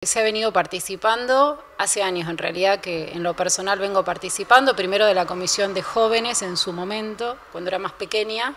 Se ha venido participando hace años, en realidad, que en lo personal vengo participando, primero de la Comisión de Jóvenes en su momento, cuando era más pequeña,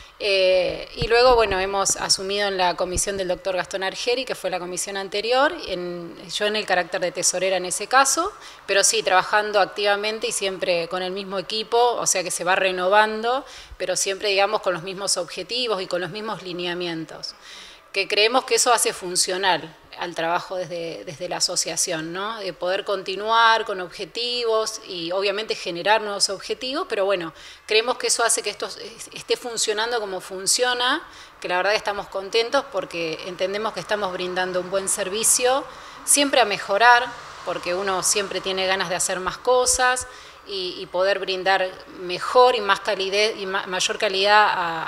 y luego, bueno, hemos asumido en la comisión del doctor Gastón Argeri, que fue la comisión anterior, yo en el carácter de tesorera en ese caso, pero sí, trabajando activamente y siempre con el mismo equipo, o sea que se va renovando, pero siempre, digamos, con los mismos objetivos y con los mismos lineamientos, que creemos que eso hace funcional al trabajo desde la asociación, ¿no? De poder continuar con objetivos y obviamente generar nuevos objetivos, pero bueno, creemos que eso hace que esto esté funcionando como funciona, que la verdad estamos contentos porque entendemos que estamos brindando un buen servicio, siempre a mejorar, porque uno siempre tiene ganas de hacer más cosas y poder brindar mejor y más calidad y mayor calidad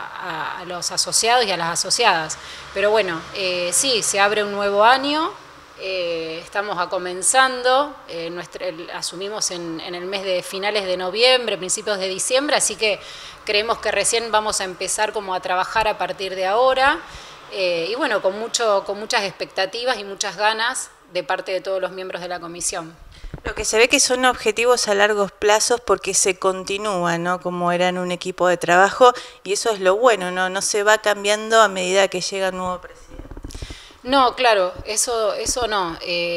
a los asociados y a las asociadas. Pero bueno, sí, se abre un nuevo año, estamos comenzando, asumimos en el mes de finales de noviembre, principios de diciembre, así que creemos que recién vamos a empezar como a trabajar a partir de ahora, y bueno, con muchas expectativas y muchas ganas de parte de todos los miembros de la comisión. Lo que se ve que son objetivos a largos plazos porque se continúa, ¿no? Como eran un equipo de trabajo, y eso es lo bueno, ¿no? No se va cambiando a medida que llega el nuevo presidente. No, claro, eso no.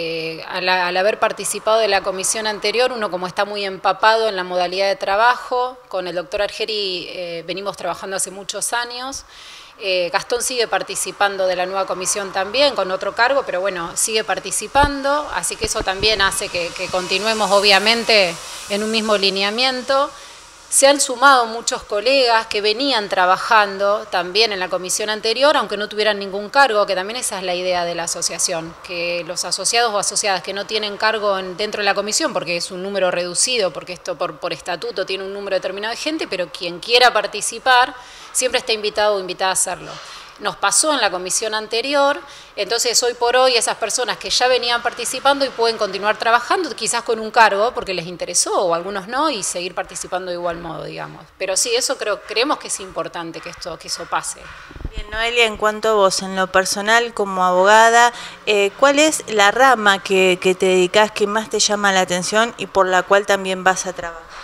Al haber participado de la comisión anterior, uno como está muy empapado en la modalidad de trabajo, con el doctor Argeri venimos trabajando hace muchos años. Gastón sigue participando de la nueva comisión también, con otro cargo, pero bueno, sigue participando, así que eso también hace que continuemos obviamente en un mismo lineamiento. Se han sumado muchos colegas que venían trabajando también en la comisión anterior, aunque no tuvieran ningún cargo, que también esa es la idea de la asociación, que los asociados o asociadas que no tienen cargo dentro de la comisión, porque es un número reducido, porque esto por estatuto tiene un número determinado de gente, pero quien quiera participar siempre está invitado o invitada a hacerlo. Nos pasó en la comisión anterior, entonces hoy por hoy esas personas que ya venían participando y pueden continuar trabajando, quizás con un cargo porque les interesó o algunos no, y seguir participando de igual modo, digamos. Pero sí, eso creemos que es importante que eso pase. Bien, Noelia, en cuanto a vos, en lo personal como abogada, ¿cuál es la rama que te dedicás, que más te llama la atención y por la cual también vas a trabajar?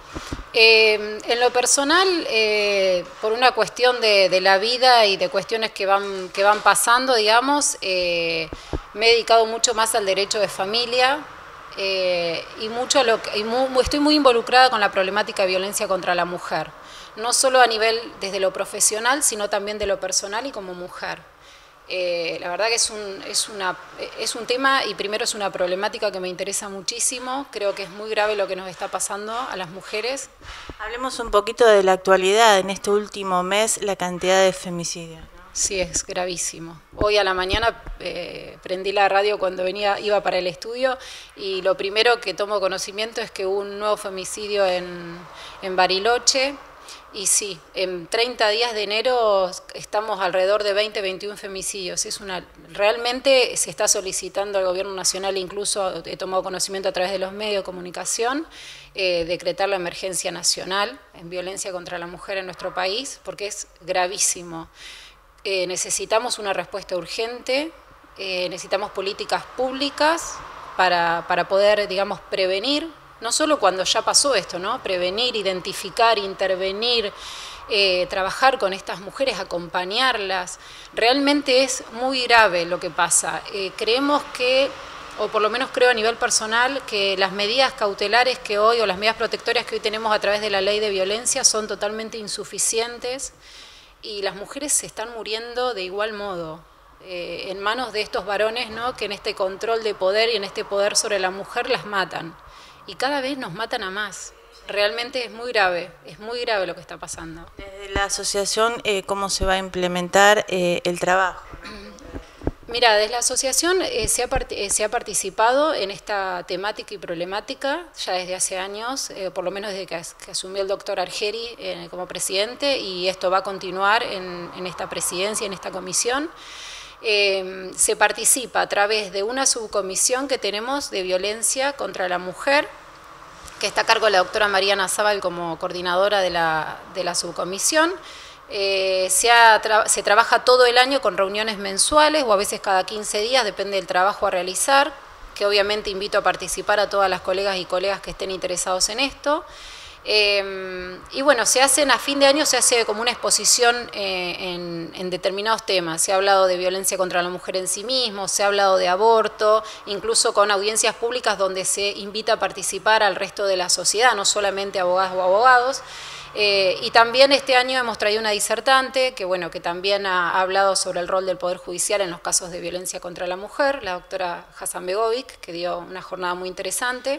En lo personal, por una cuestión de la vida y de cuestiones que van pasando, digamos, me he dedicado mucho más al derecho de familia y estoy muy involucrada con la problemática de violencia contra la mujer, no solo a nivel desde lo profesional, sino también de lo personal y como mujer. La verdad que es un tema y primero es una problemática que me interesa muchísimo, creo que es muy grave lo que nos está pasando a las mujeres. Hablemos un poquito de la actualidad, en este último mes la cantidad de femicidios, ¿no? Sí, es gravísimo. Hoy a la mañana prendí la radio cuando iba para el estudio y lo primero que tomo conocimiento es que hubo un nuevo femicidio en Bariloche. Y sí, en 30 días de enero estamos alrededor de 21 femicidios. Realmente se está solicitando al gobierno nacional, incluso he tomado conocimiento a través de los medios de comunicación, decretar la emergencia nacional en violencia contra la mujer en nuestro país, porque es gravísimo. Necesitamos una respuesta urgente, necesitamos políticas públicas para poder, digamos, prevenir. No solo cuando ya pasó esto, ¿no? Prevenir, identificar, intervenir, trabajar con estas mujeres, acompañarlas. Realmente es muy grave lo que pasa. Creemos que, o por lo menos creo a nivel personal, que las medidas cautelares que hoy, o las medidas protectorias que hoy tenemos a través de la ley de violencia son totalmente insuficientes y las mujeres se están muriendo de igual modo. En manos de estos varones, ¿no? Que en este control de poder y en este poder sobre la mujer las matan. Y cada vez nos matan a más. Realmente es muy grave lo que está pasando. Desde la asociación, ¿cómo se va a implementar el trabajo? Mira, desde la asociación se ha participado en esta temática y problemática ya desde hace años, por lo menos desde que asumió el doctor Argeri como presidente, y esto va a continuar en esta presidencia, en esta comisión. Se participa a través de una subcomisión que tenemos de violencia contra la mujer, que está a cargo de la doctora Mariana Zabal como coordinadora de la subcomisión. Se trabaja todo el año con reuniones mensuales o a veces cada 15 días, depende del trabajo a realizar, que obviamente invito a participar a todas las colegas y colegas que estén interesados en esto. Y bueno, a fin de año se hace como una exposición en determinados temas. Se ha hablado de violencia contra la mujer en sí mismo, se ha hablado de aborto, incluso con audiencias públicas donde se invita a participar al resto de la sociedad, no solamente abogadas o abogados. Y también este año hemos traído una disertante que también ha hablado sobre el rol del Poder Judicial en los casos de violencia contra la mujer, la doctora Hasanbegovic, que dio una jornada muy interesante.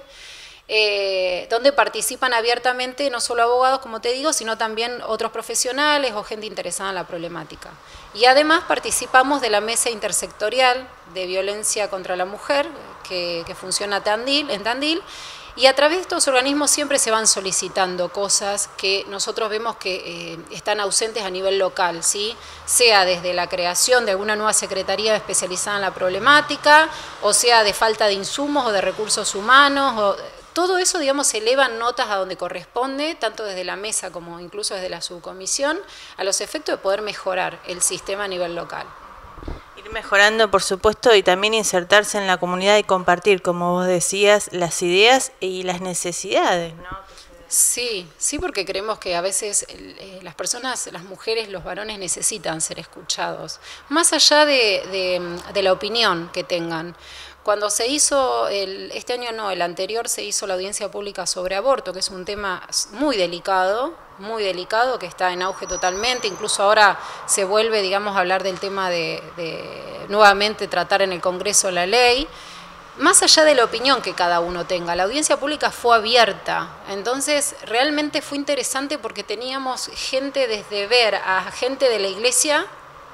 Donde participan abiertamente no solo abogados, como te digo, sino también otros profesionales o gente interesada en la problemática. Y además participamos de la Mesa Intersectorial de Violencia contra la Mujer, que funciona en Tandil, y a través de estos organismos siempre se van solicitando cosas que nosotros vemos que están ausentes a nivel local, ¿sí? Sea desde la creación de alguna nueva secretaría especializada en la problemática, o sea de falta de insumos o de recursos humanos, todo eso, digamos, se elevan notas a donde corresponde, tanto desde la mesa como incluso desde la subcomisión, a los efectos de poder mejorar el sistema a nivel local. Ir mejorando, por supuesto, y también insertarse en la comunidad y compartir, como vos decías, las ideas y las necesidades, ¿no? Sí, porque creemos que a veces las personas, las mujeres, los varones necesitan ser escuchados, más allá de la opinión que tengan. Cuando se hizo, este año no, el anterior se hizo la audiencia pública sobre aborto, que es un tema muy delicado, que está en auge totalmente, incluso ahora se vuelve, digamos, a hablar del tema de nuevamente tratar en el Congreso la ley. Más allá de la opinión que cada uno tenga, la audiencia pública fue abierta, entonces realmente fue interesante porque teníamos gente desde ver a gente de la iglesia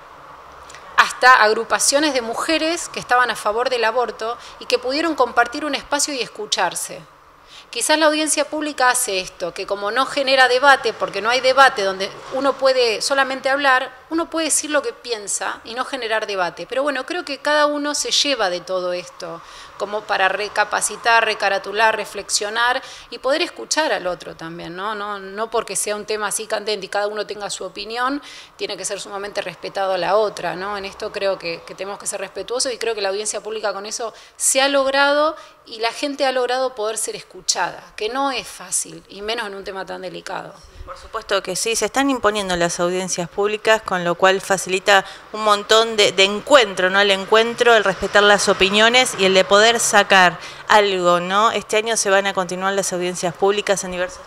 hasta agrupaciones de mujeres que estaban a favor del aborto y que pudieron compartir un espacio y escucharse. Quizás la audiencia pública hace esto, que como no genera debate, porque no hay debate donde uno puede solamente hablar, uno puede decir lo que piensa y no generar debate. Pero bueno, creo que cada uno se lleva de todo esto, como para recapacitar, recaratular, reflexionar y poder escuchar al otro también, ¿no? No porque sea un tema así candente y cada uno tenga su opinión, tiene que ser sumamente respetado a la otra, ¿no? En esto creo que tenemos que ser respetuosos y creo que la audiencia pública con eso se ha logrado y la gente ha logrado poder ser escuchada, que no es fácil, y menos en un tema tan delicado. Por supuesto que sí, se están imponiendo las audiencias públicas, con lo cual facilita un montón de encuentro, ¿no? El encuentro, el respetar las opiniones y el de poder sacar algo, ¿no? Este año se van a continuar las audiencias públicas en diversos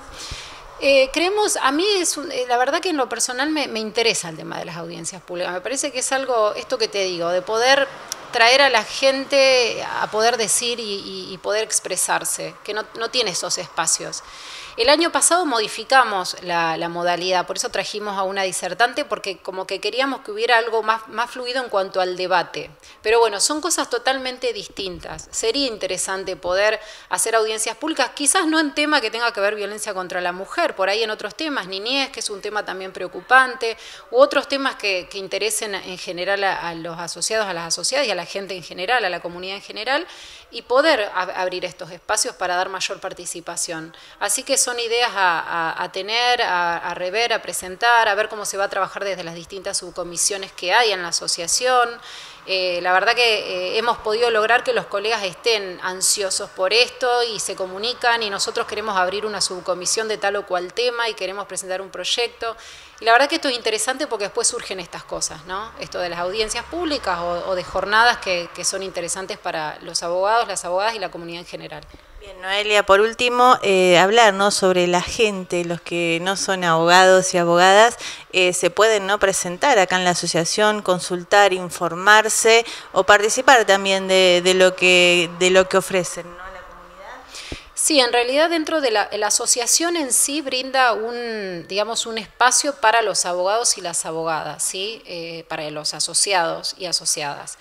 temas. Creemos, a mí la verdad que en lo personal me interesa el tema de las audiencias públicas, me parece que es algo, esto que te digo, de poder traer a la gente a poder decir y poder expresarse, que no tiene esos espacios. El año pasado modificamos la modalidad, por eso trajimos a una disertante, porque como que queríamos que hubiera algo más fluido en cuanto al debate. Pero bueno, son cosas totalmente distintas. Sería interesante poder hacer audiencias públicas, quizás no en tema que tenga que ver violencia contra la mujer, por ahí en otros temas, niñez, que es un tema también preocupante, u otros temas que interesen en general a los asociados, a las asociadas y a la gente en general, a la comunidad en general, y poder abrir estos espacios para dar mayor participación. Así que son ideas a tener, a rever, a presentar, a ver cómo se va a trabajar desde las distintas subcomisiones que hay en la asociación. La verdad que hemos podido lograr que los colegas estén ansiosos por esto y se comunican y nosotros queremos abrir una subcomisión de tal o cual tema y queremos presentar un proyecto. Y la verdad que esto es interesante porque después surgen estas cosas, ¿no? Esto de las audiencias públicas o de jornadas que son interesantes para los abogados, las abogadas y la comunidad en general. Bien, Noelia, por último, hablar, ¿no?, sobre la gente, los que no son abogados y abogadas, se pueden, ¿no?, presentar acá en la asociación, consultar, informarse o participar también de lo que ofrecen, ¿no?, a la comunidad. Sí, en realidad dentro de la asociación en sí brinda digamos, un espacio para los abogados y las abogadas, ¿sí? Para los asociados y asociadas.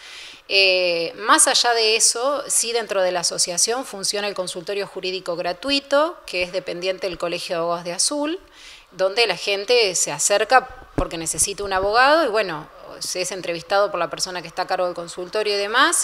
Más allá de eso, sí, dentro de la asociación funciona el consultorio jurídico gratuito, que es dependiente del Colegio de Abogados de Azul, donde la gente se acerca porque necesita un abogado y bueno, se es entrevistado por la persona que está a cargo del consultorio y demás,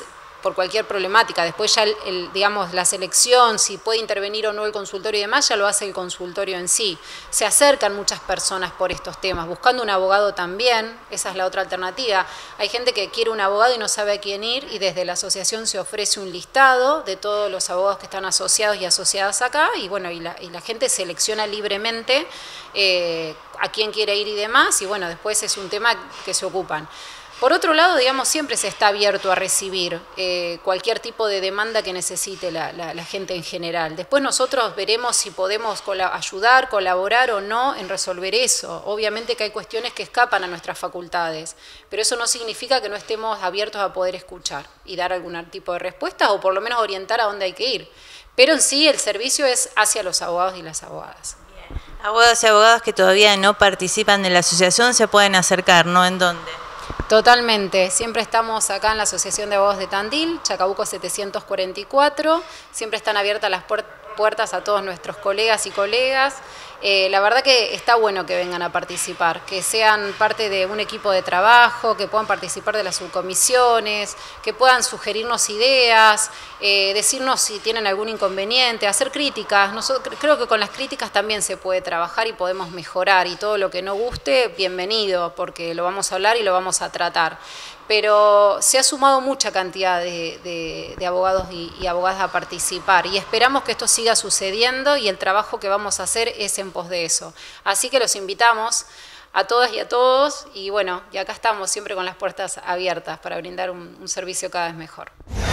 por cualquier problemática. Después ya, digamos, la selección, si puede intervenir o no el consultorio y demás, ya lo hace el consultorio en sí. Se acercan muchas personas por estos temas, buscando un abogado también, esa es la otra alternativa. Hay gente que quiere un abogado y no sabe a quién ir, y desde la asociación se ofrece un listado de todos los abogados que están asociados y asociadas acá, y bueno, y la gente selecciona libremente a quién quiere ir y demás, y bueno, después es un tema que se ocupan. Por otro lado, digamos, siempre se está abierto a recibir cualquier tipo de demanda que necesite la gente en general. Después nosotros veremos si podemos ayudar, colaborar o no en resolver eso. Obviamente que hay cuestiones que escapan a nuestras facultades, pero eso no significa que no estemos abiertos a poder escuchar y dar algún tipo de respuesta o por lo menos orientar a dónde hay que ir. Pero en sí el servicio es hacia los abogados y las abogadas. Abogados y abogadas que todavía no participan de la asociación se pueden acercar, ¿no? ¿En dónde? Totalmente, siempre estamos acá en la Asociación de Abogados de Tandil, Chacabuco 744, siempre están abiertas las puertas a todos nuestros colegas y colegas. La verdad que está bueno que vengan a participar, que sean parte de un equipo de trabajo, que puedan participar de las subcomisiones, que puedan sugerirnos ideas, decirnos si tienen algún inconveniente, hacer críticas. Creo que con las críticas también se puede trabajar y podemos mejorar, y todo lo que no guste, bienvenido, porque lo vamos a hablar y lo vamos a tratar. Pero se ha sumado mucha cantidad de abogados y abogadas a participar, y esperamos que esto siga sucediendo, y el trabajo que vamos a hacer es en pos de eso. Así que los invitamos a todas y a todos, y bueno, y acá estamos siempre con las puertas abiertas para brindar un servicio cada vez mejor.